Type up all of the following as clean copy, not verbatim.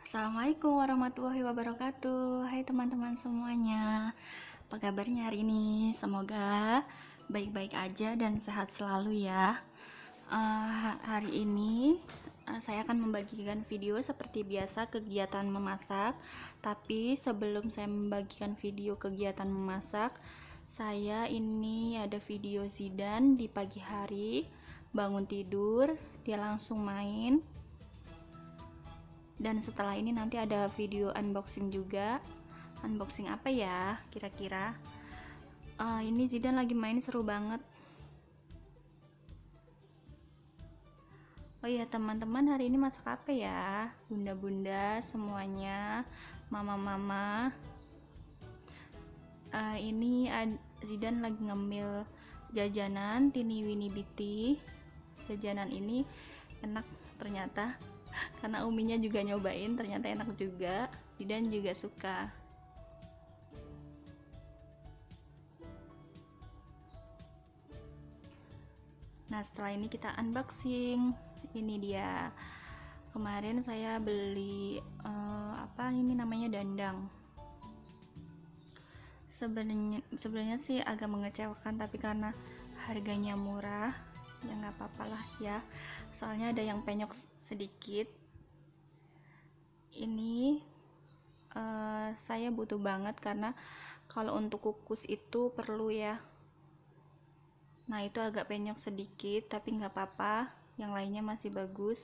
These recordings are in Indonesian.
Assalamualaikum warahmatullahi wabarakatuh. Hai teman-teman semuanya, apa kabarnya hari ini? Semoga baik-baik aja dan sehat selalu ya. Hari ini saya akan membagikan video seperti biasa kegiatan memasak. Tapi sebelum saya membagikan video kegiatan memasak, saya ini ada video Zidan di pagi hari, bangun tidur, dia langsung main. Dan setelah ini nanti ada video unboxing juga. Unboxing apa ya kira-kira? Ini Zidan lagi main seru banget. Oh iya teman-teman, hari ini masak apa ya? Bunda-bunda semuanya, mama-mama. Ini Zidan lagi ngemil jajanan Tini Winnie Biti. Jajanan ini enak ternyata, karena uminya juga nyobain, ternyata enak juga. Zidan juga suka. Nah setelah ini kita unboxing. Ini dia, kemarin saya beli apa ini namanya, dandang. Sebenarnya sih agak mengecewakan, tapi karena harganya murah ya nggak apa-apa lah ya, soalnya ada yang penyok sedikit. Ini saya butuh banget karena kalau untuk kukus itu perlu ya. Nah itu agak penyok sedikit, tapi nggak apa-apa, yang lainnya masih bagus.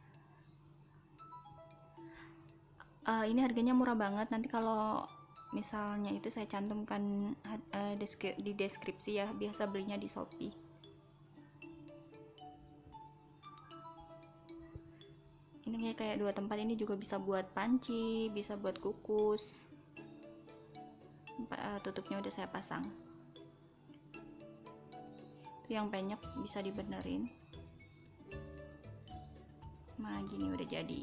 Ini harganya murah banget, nanti kalau misalnya itu saya cantumkan di deskripsi ya, biasa belinya di Shopee. Ini kayak dua tempat, ini juga bisa buat panci, bisa buat kukus. Tutupnya udah saya pasang. Yang penyok bisa dibenerin. Nah gini udah jadi.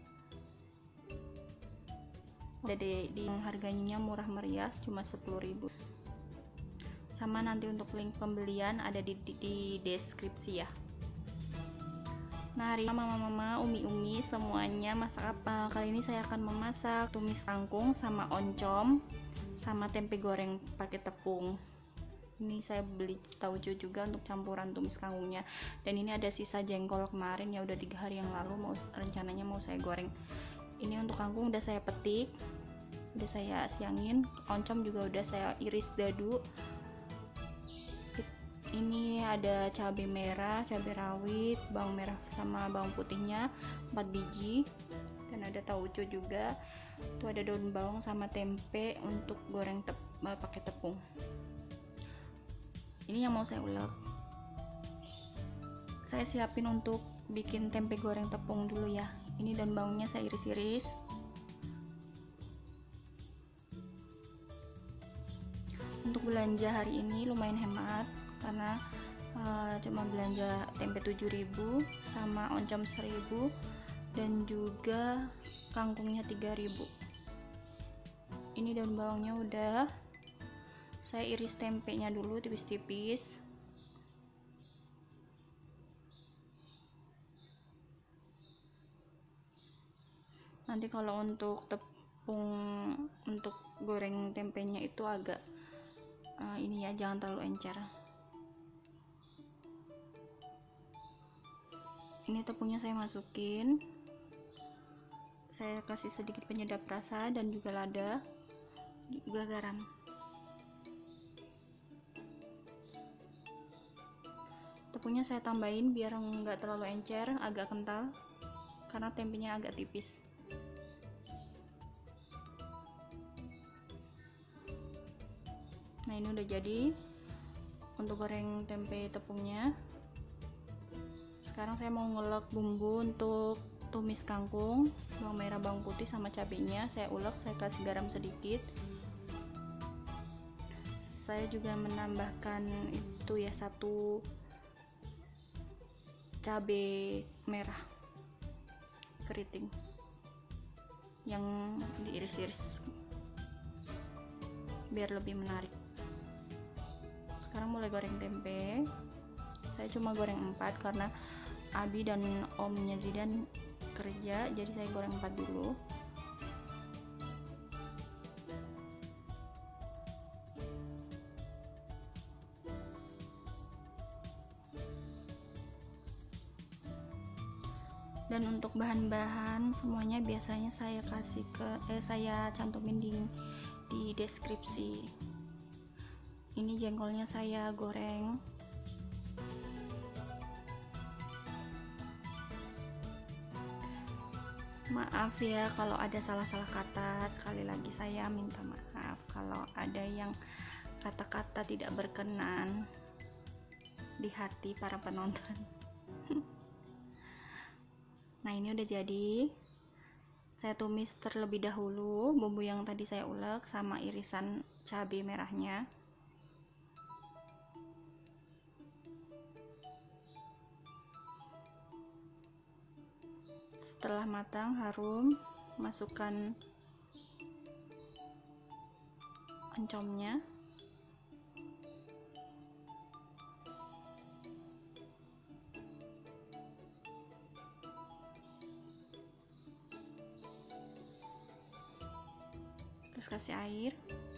Di harganya murah meriah, cuma 10.000. Sama nanti untuk link pembelian ada di deskripsi ya. Nah hari ini mama-mama, umi-umi semuanya masak apa? Kali ini saya akan memasak tumis kangkung sama oncom sama tempe goreng pakai tepung. Ini saya beli tauco juga untuk campuran tumis kangkungnya. Dan ini ada sisa jengkol kemarin ya, udah 3 hari yang lalu rencananya mau saya goreng. Ini untuk kangkung udah saya petik, udah saya siangin. Oncom juga udah saya iris dadu. Ini ada cabai merah, cabai rawit, bawang merah sama bawang putihnya 4 biji, dan ada tauco juga. Tuh ada daun bawang sama tempe untuk goreng pakai tepung. Ini yang mau saya ulek. Saya siapin untuk bikin tempe goreng tepung dulu ya. Ini daun bawangnya saya iris-iris. Untuk belanja hari ini lumayan hemat, karena cuma belanja tempe 7.000 sama oncom 1.000 dan juga kangkungnya 3.000. Ini daun bawangnya udah saya iris, tempenya dulu tipis-tipis. Nanti kalau untuk tepung untuk goreng tempenya itu agak ini ya, jangan terlalu encer. Ini tepungnya saya masukin, saya kasih sedikit penyedap rasa dan juga lada, juga garam. Tepungnya saya tambahin biar nggak terlalu encer, agak kental karena tempenya agak tipis. Nah ini udah jadi untuk goreng tempe tepungnya. Sekarang saya mau ngelek bumbu untuk tumis kangkung, bawang merah, bawang putih sama cabenya. Saya ulek, saya kasih garam sedikit. Saya juga menambahkan itu ya, 1 cabai merah keriting yang diiris-iris biar lebih menarik. Sekarang mulai goreng tempe. Saya cuma goreng 4 karena Abi dan omnya Zidan kerja, jadi saya goreng 4 dulu. Dan untuk bahan-bahan semuanya biasanya saya kasih saya cantumin di deskripsi. Ini jengkolnya saya goreng. Maaf ya kalau ada salah-salah kata, sekali lagi saya minta maaf kalau ada yang kata-kata tidak berkenan di hati para penonton. Nah, ini udah jadi. Saya tumis terlebih dahulu bumbu yang tadi saya ulek sama irisan cabai merahnya. Setelah matang, harum, masukkan oncomnya. Terus kasih air.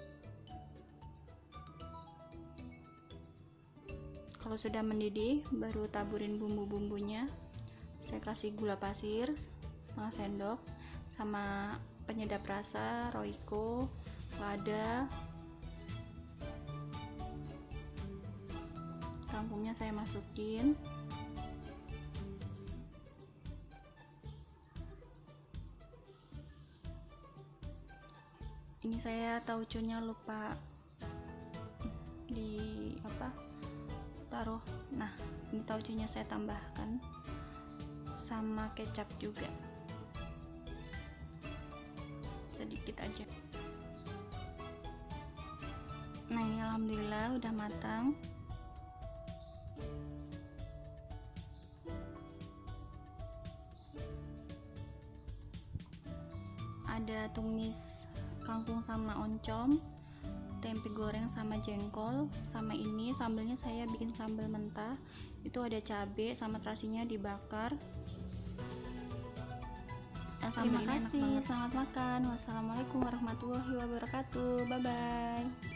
Kalau sudah mendidih, baru taburin bumbu-bumbunya. Saya kasih gula pasir setengah sendok sama penyedap rasa Royco, lada. Kangkungnya saya masukin. Ini saya tauconya lupa taruh. Nah, ini tauconya saya tambahkan sama kecap juga sedikit aja. Nah, ini alhamdulillah udah matang. Ada tumis kangkung sama oncom, tempe goreng sama jengkol, sama ini sambelnya saya bikin sambal mentah. Itu ada cabai sama terasinya dibakar. Terima kasih, selamat makan. Wassalamualaikum warahmatullahi wabarakatuh. Bye bye.